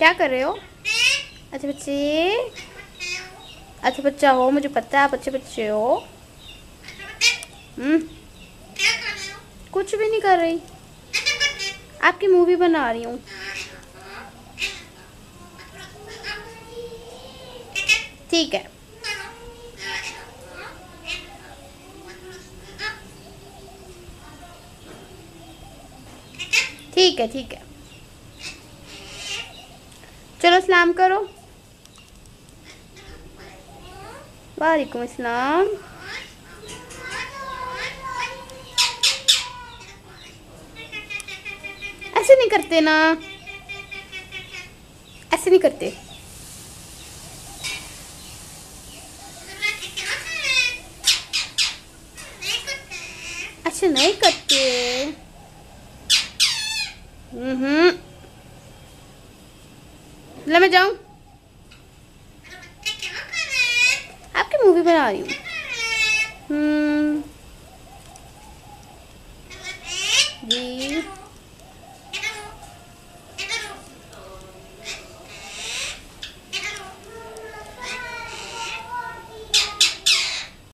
क्या कर रहे हो? अच्छे बच्चे, अच्छे बच्चा हो, मुझे पता है आप अच्छे बच्चे हो। कुछ भी नहीं कर रही, आपकी मूवी बना रही हूँ। ठीक है, ठीक है, ठीक है। चलो सलाम करो। वालेकुम अस्सलाम। ऐसे नहीं करते ना, ऐसे नहीं करते। ऐसे नहीं करते। ले मैं जाऊं? आपकी मूवी बना रही हूँ। जी।